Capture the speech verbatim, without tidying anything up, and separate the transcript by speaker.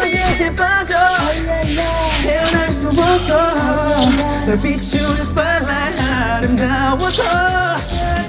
Speaker 1: 너에게 빠져 헤어날 수 없어 널 비추는 spotlight 아름다워서